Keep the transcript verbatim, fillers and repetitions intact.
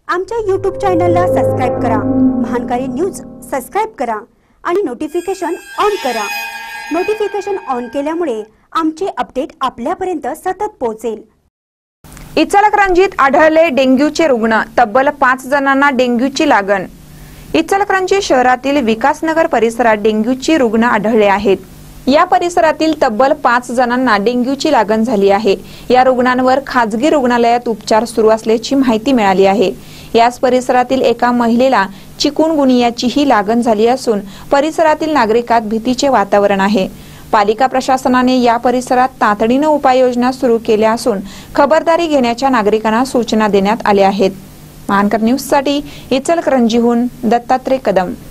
आमच्या यूट्यूब चॅनलला सबस्क्राइब करा, महानकारी न्यूज सबस्क्राइब करा आणि नोटिफिकेशन ऑन करा। नोटिफिकेशन ऑन केल्यामुळे आमचे अपडेट आपल्यापर्यंत सतत पोहोचेल। इचलकरंजीत आढळले डेंग्यूचे रुग्ण, तब्बल पाच जणांना डेंग्यूची लागण। इचलकरंजी शहरातील विकासनगर परिसरात डेंग्यूची रुग्ण आढळले आहेत। या परिसरातील तब्बल पाच जणांना डेंग्यूची लागण झाली आहे। या रुग्णांवर खाजगी रुग्णालयात उपचार सुरू असल्याची माहिती मिळाली आहे। याच परिसरातील एका महिलेला चिकुनगुनियाचीही लागण झाली असून परिसरातील नागरिकात भीतीचे वातावरण आहे। पालिका प्रशासनाने या परिसरात तातडीने उपाययोजना सुरू केल्या असून खबरदारी घेण्याच्या नागरिकांना सूचना देण्यात आल्या आहेत। महानकर न्यूज साठी इचलकरंजीहून दत्तात्रय कदम।